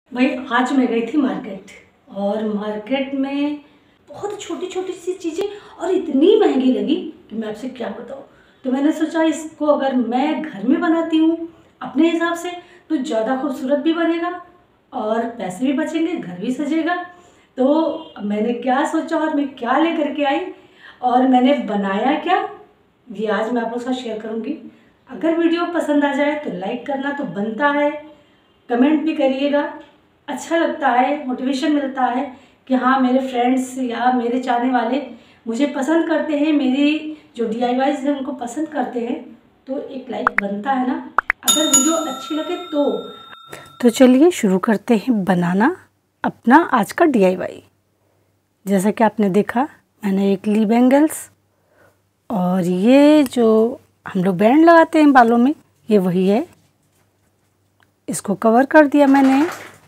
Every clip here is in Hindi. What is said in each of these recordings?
भाई आज मैं गई थी मार्केट और मार्केट में बहुत छोटी छोटी सी चीज़ें और इतनी महंगी लगी कि मैं आपसे क्या बताऊँ। तो मैंने सोचा इसको अगर मैं घर में बनाती हूँ अपने हिसाब से तो ज़्यादा खूबसूरत भी बनेगा और पैसे भी बचेंगे, घर भी सजेगा। तो मैंने क्या सोचा और मैं क्या लेकर के आई और मैंने बनाया क्या, ये आज मैं आपके साथ शेयर करूँगी। अगर वीडियो पसंद आ जाए तो लाइक करना तो बनता है, कमेंट भी करिएगा। अच्छा लगता है, मोटिवेशन मिलता है कि हाँ मेरे फ्रेंड्स या मेरे चाहने वाले मुझे पसंद करते हैं, मेरी जो DIYs हैं उनको पसंद करते हैं, तो एक लाइक बनता है ना अगर वीडियो अच्छी लगे तो चलिए शुरू करते हैं बनाना अपना आज का DIY। जैसा कि आपने देखा मैंने एक ली बैंगल्स और ये जो हम लोग बैंड लगाते हैं बालों में ये वही है। इसको कवर कर दिया मैंने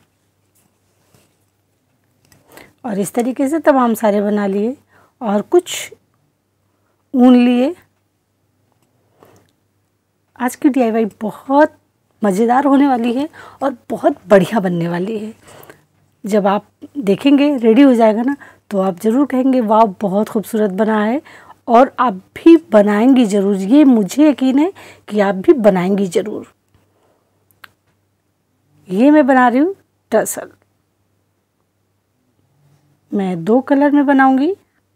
और इस तरीके से तमाम सारे बना लिए और कुछ ऊन लिए। आज की DIY बहुत मज़ेदार होने वाली है और बहुत बढ़िया बनने वाली है। जब आप देखेंगे रेडी हो जाएगा ना तो आप ज़रूर कहेंगे वाह बहुत खूबसूरत बना है और आप भी बनाएंगी ज़रूर। ये मुझे यकीन है कि आप भी बनाएंगी ज़रूर। ये मैं बना रही हूँ टसल। मैं 2 कलर में बनाऊंगी।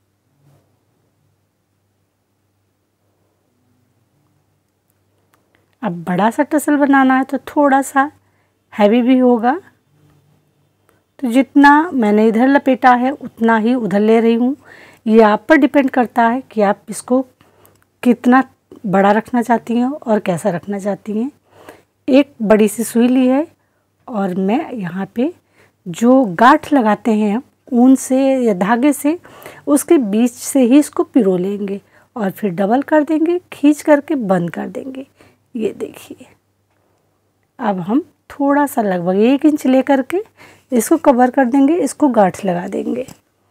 अब बड़ा सा टसल बनाना है तो थोड़ा सा हैवी भी होगा, तो जितना मैंने इधर लपेटा है उतना ही उधर ले रही हूँ। ये आप पर डिपेंड करता है कि आप इसको कितना बड़ा रखना चाहती हैं और कैसा रखना चाहती हैं। एक बड़ी सी सुई ली है और मैं यहाँ पे जो गांठ लगाते हैं ऊन से या धागे से उसके बीच से ही इसको पिरो लेंगे और फिर डबल कर देंगे, खींच करके बंद कर देंगे। ये देखिए अब हम थोड़ा सा लगभग 1 इंच ले करके इसको कवर कर देंगे, इसको गांठ लगा देंगे।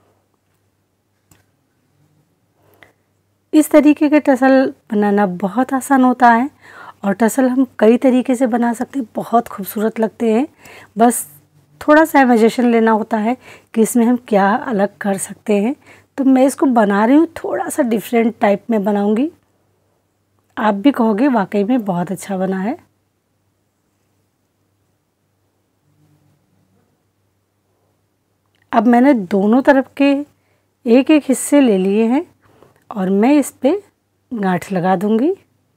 इस तरीके के टसल बनाना बहुत आसान होता है और टसल हम कई तरीके से बना सकते हैं, बहुत खूबसूरत लगते हैं। बस थोड़ा सा इमेजिनेशन लेना होता है कि इसमें हम क्या अलग कर सकते हैं। तो मैं इसको बना रही हूँ, थोड़ा सा डिफरेंट टाइप में बनाऊंगी। आप भी कहोगे वाकई में बहुत अच्छा बना है। अब मैंने दोनों तरफ के एक एक हिस्से ले लिए हैं और मैं इस पे गांठ लगा दूंगी।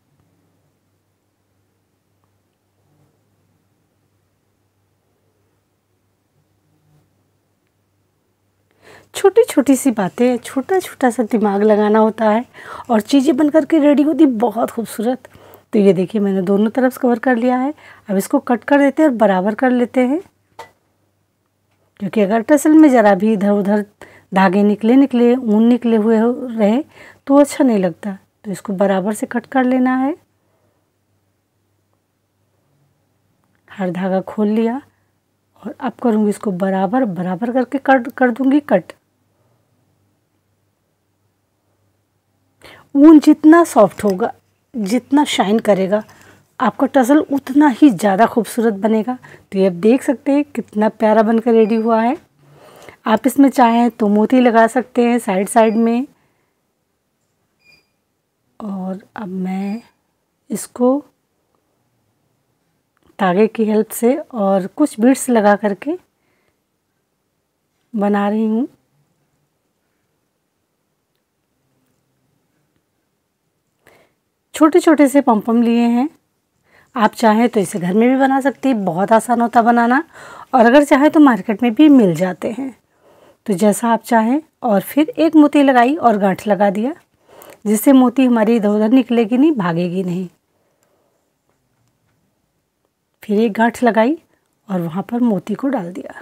छोटी छोटी सी बातें, छोटा छोटा सा दिमाग लगाना होता है और चीज़ें बन कर के रेडी होती बहुत खूबसूरत। तो ये देखिए मैंने दोनों तरफ कवर कर लिया है। अब इसको कट कर देते हैं और बराबर कर लेते हैं, क्योंकि अगर टसल में ज़रा भी इधर उधर धागे निकले ऊन निकले हुए रहे तो अच्छा नहीं लगता। तो इसको बराबर से कट कर लेना है। हर धागा खोल लिया और अब करूँगी इसको बराबर बराबर करके कट कर दूँगी कट। ऊन जितना सॉफ्ट होगा, जितना शाइन करेगा, आपका टसल उतना ही ज़्यादा खूबसूरत बनेगा। तो ये आप देख सकते हैं कितना प्यारा बनकर रेडी हुआ है। आप इसमें चाहें तो मोती लगा सकते हैं साइड साइड में। और अब मैं इसको धागे की हेल्प से और कुछ बीड्स लगा करके बना रही हूँ। छोटे छोटे से पम लिए हैं। आप चाहें तो इसे घर में भी बना सकती हैं, बहुत आसान होता बनाना। और अगर चाहें तो मार्केट में भी मिल जाते हैं, तो जैसा आप चाहें। और फिर एक मोती लगाई और गांठ लगा दिया, जिससे मोती हमारी इधर उधर निकलेगी नहीं, भागेगी नहीं। फिर एक गांठ लगाई और वहाँ पर मोती को डाल दिया।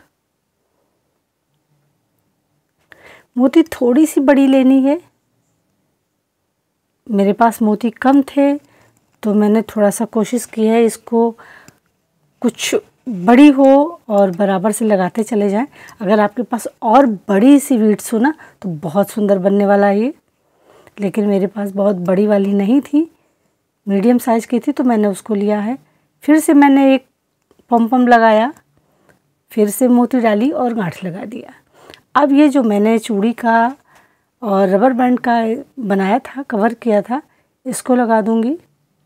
मोती थोड़ी सी बड़ी लेनी है। मेरे पास मोती कम थे तो मैंने थोड़ा सा कोशिश की है इसको कुछ बड़ी हो और बराबर से लगाते चले जाएं। अगर आपके पास और बड़ी सी बीड्स हो ना तो बहुत सुंदर बनने वाला है ये, लेकिन मेरे पास बहुत बड़ी वाली नहीं थी, मीडियम साइज़ की थी, तो मैंने उसको लिया है। फिर से मैंने एक पम लगाया फिर से मोती डाली और गांठ लगा दिया। अब ये जो मैंने चूड़ी का और रबर बैंड का बनाया था, कवर किया था, इसको लगा दूंगी।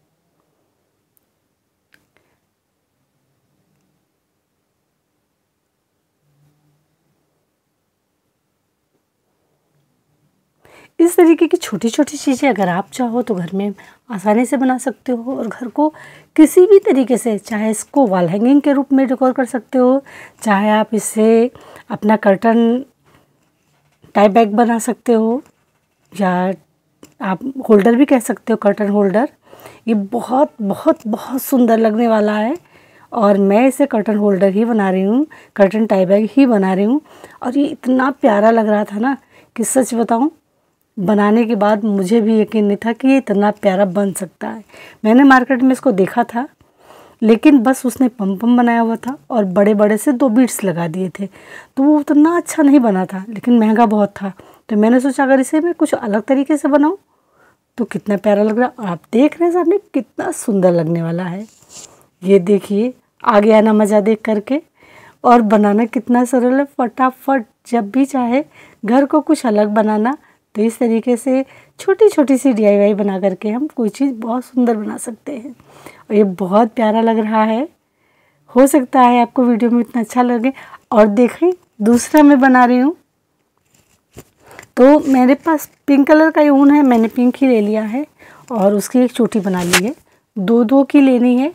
इस तरीके की छोटी छोटी चीज़ें अगर आप चाहो तो घर में आसानी से बना सकते हो और घर को किसी भी तरीके से, चाहे इसको वॉल हैंगिंग के रूप में डेकोर कर सकते हो, चाहे आप इससे अपना कर्टन टाई बैग बना सकते हो, या आप होल्डर भी कह सकते हो, कर्टन होल्डर। ये बहुत बहुत बहुत सुंदर लगने वाला है और मैं इसे कर्टन होल्डर ही बना रही हूँ, कर्टन टाई बैग ही बना रही हूँ। और ये इतना प्यारा लग रहा था ना कि सच बताऊँ, बनाने के बाद मुझे भी यकीन नहीं था कि ये इतना प्यारा बन सकता है। मैंने मार्केट में इसको देखा था, लेकिन बस उसने पम बनाया हुआ था और बड़े बड़े से 2 बीड्स लगा दिए थे, तो वो उतना अच्छा नहीं बना था, लेकिन महंगा बहुत था। तो मैंने सोचा अगर इसे मैं कुछ अलग तरीके से बनाऊं तो कितना प्यारा लग रहा है। आप देख रहे हैं सामने कितना सुंदर लगने वाला है। ये देखिए, आ गया ना मज़ा देख करके। और बनाना कितना सरल है, फटाफट जब भी चाहे घर को कुछ अलग बनाना तो इस तरीके से छोटी छोटी सी DIY बना करके हम कोई चीज़ बहुत सुंदर बना सकते हैं। और ये बहुत प्यारा लग रहा है। हो सकता है आपको वीडियो में इतना अच्छा लगे। और देखें, दूसरा मैं बना रही हूँ, तो मेरे पास पिंक कलर का ऊन है, मैंने पिंक ही ले लिया है और उसकी एक चोटी बना ली है। 2-2 की लेनी है,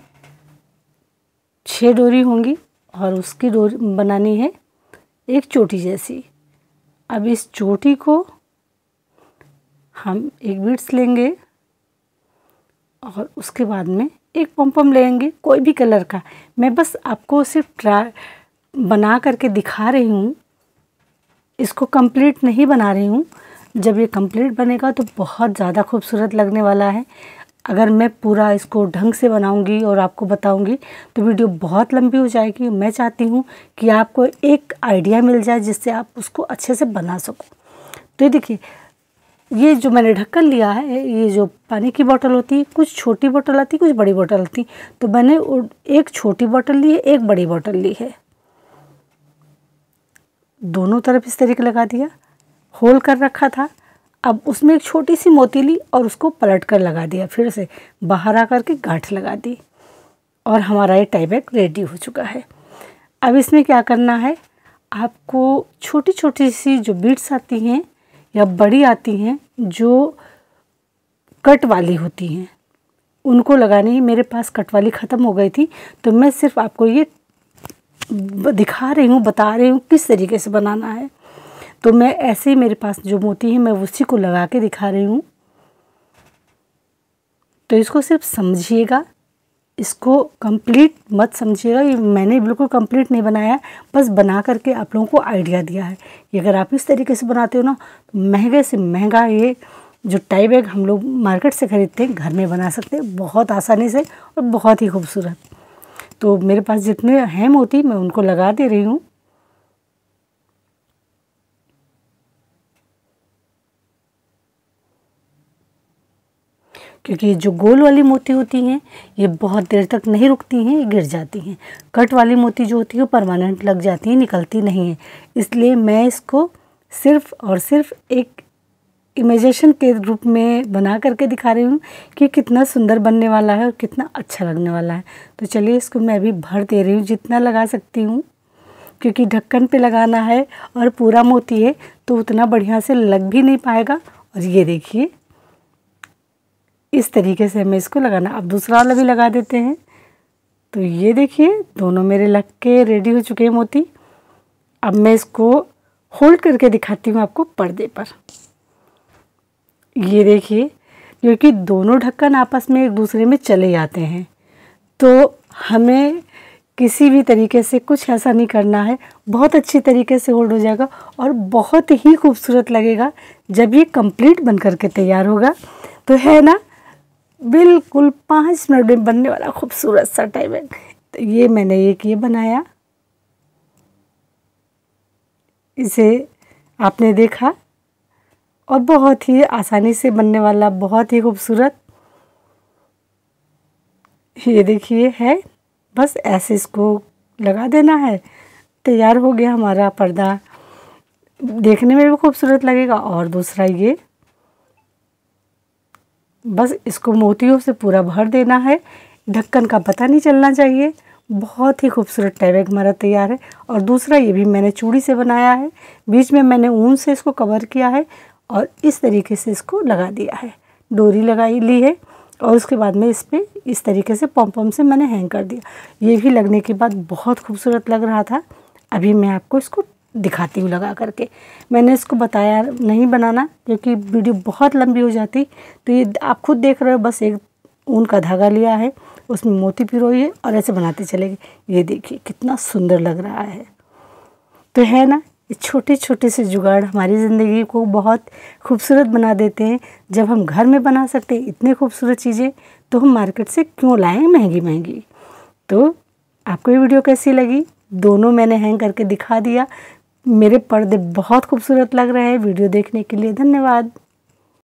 6 डोरी होंगी और उसकी डोरी बनानी है एक चोटी जैसी। अब इस चोटी को हम एक बीड्स लेंगे और उसके बाद में एक पम लेंगे, कोई भी कलर का। मैं बस आपको सिर्फ बना करके दिखा रही हूँ, इसको कंप्लीट नहीं बना रही हूँ। जब ये कंप्लीट बनेगा तो बहुत ज़्यादा खूबसूरत लगने वाला है। अगर मैं पूरा इसको ढंग से बनाऊंगी और आपको बताऊंगी तो वीडियो बहुत लंबी हो जाएगी। मैं चाहती हूँ कि आपको एक आइडिया मिल जाए जिससे आप उसको अच्छे से बना सको। तो ये देखिए, ये जो मैंने ढक्कन लिया है, ये जो पानी की बोतल होती है, कुछ छोटी बोतल आती है, कुछ बड़ी बोतल आती है, तो मैंने एक छोटी बोतल ली है, एक बड़ी बोतल ली है। दोनों तरफ इस तरीके लगा दिया, होल कर रखा था। अब उसमें एक छोटी सी मोती ली और उसको पलट कर लगा दिया, फिर से बाहर आकर के गांठ लगा दी और हमारा ये टाई बैग रेडी हो चुका है। अब इसमें क्या करना है, आपको छोटी छोटी सी जो बीड्स आती हैं या बड़ी आती हैं जो कट वाली होती हैं, उनको लगानी है। मेरे पास कट वाली ख़त्म हो गई थी, तो मैं सिर्फ आपको ये दिखा रही हूँ, बता रही हूँ किस तरीके से बनाना है। तो मैं ऐसे ही, मेरे पास जो मोती है मैं उसी को लगा के दिखा रही हूँ। तो इसको सिर्फ समझिएगा, इसको कंप्लीट मत समझिएगा। ये मैंने बिल्कुल कंप्लीट नहीं बनाया, बस बना करके आप लोगों को आइडिया दिया है कि अगर आप इस तरीके से बनाते हो ना, तो महंगे से महंगा ये जो टाई बैग हम लोग मार्केट से ख़रीदते हैं, घर में बना सकते हैं बहुत आसानी से और बहुत ही खूबसूरत। तो मेरे पास जितने हैं मोती, मैं उनको लगा दे रही हूँ। क्योंकि जो गोल वाली मोती होती हैं ये बहुत देर तक नहीं रुकती हैं, ये गिर जाती हैं। कट वाली मोती जो होती है वो परमानेंट लग जाती है, निकलती नहीं है। इसलिए मैं इसको सिर्फ और सिर्फ एक इमेजिनेशन के रूप में बना करके दिखा रही हूँ कि कितना सुंदर बनने वाला है और कितना अच्छा लगने वाला है। तो चलिए, इसको मैं अभी भर दे रही हूँ जितना लगा सकती हूँ, क्योंकि ढक्कन पे लगाना है और पूरा मोती है तो उतना बढ़िया से लग भी नहीं पाएगा। और ये देखिए, इस तरीके से हमें इसको लगाना। अब दूसरा वाला भी लगा देते हैं। तो ये देखिए, दोनों मेरे लग के रेडी हो चुके हैं मोती। अब मैं इसको होल्ड करके दिखाती हूँ आपको पर्दे पर। ये देखिए, क्योंकि दोनों ढक्कन आपस में एक दूसरे में चले जाते हैं, तो हमें किसी भी तरीके से कुछ ऐसा नहीं करना है। बहुत अच्छी तरीके से होल्ड हो जाएगा और बहुत ही खूबसूरत लगेगा जब ये कंप्लीट बन करके तैयार होगा। तो है ना, बिल्कुल 5 मिनट में बनने वाला खूबसूरत सा टाई बैग। तो ये मैंने एक ये बनाया, इसे आपने देखा, और बहुत ही आसानी से बनने वाला, बहुत ही खूबसूरत। ये देखिए है, बस ऐसे इसको लगा देना है तैयार हो गया हमारा पर्दा, देखने में भी खूबसूरत लगेगा। और दूसरा ये बस इसको मोतियों से पूरा भर देना है, ढक्कन का पता नहीं चलना चाहिए। बहुत ही खूबसूरत टाई बैग हमारा तैयार है। और दूसरा ये भी मैंने चूड़ी से बनाया है, बीच में मैंने ऊन से इसको कवर किया है और इस तरीके से इसको लगा दिया है, डोरी लगाई ली है और उसके बाद में इस पर इस तरीके से पॉम से मैंने हैंग कर दिया। ये भी लगने के बाद बहुत खूबसूरत लग रहा था। अभी मैं आपको इसको दिखाती हूँ लगा करके। मैंने इसको बताया नहीं बनाना क्योंकि वीडियो बहुत लंबी हो जाती, तो ये आप खुद देख रहे हो। बस एक ऊन का धागा लिया है, उसमें मोती पिरोई है और ऐसे बनाते चलेंगे। ये देखिए कितना सुंदर लग रहा है। तो है ना, ये छोटे छोटे से जुगाड़ हमारी ज़िंदगी को बहुत खूबसूरत बना देते हैं। जब हम घर में बना सकते हैं इतने खूबसूरत चीज़ें, तो हम मार्केट से क्यों लाएं महंगी महंगी। तो आपको ये वीडियो कैसी लगी? दोनों मैंने हैंग करके दिखा दिया। मेरे पर्दे बहुत खूबसूरत लग रहे हैं। वीडियो देखने के लिए धन्यवाद।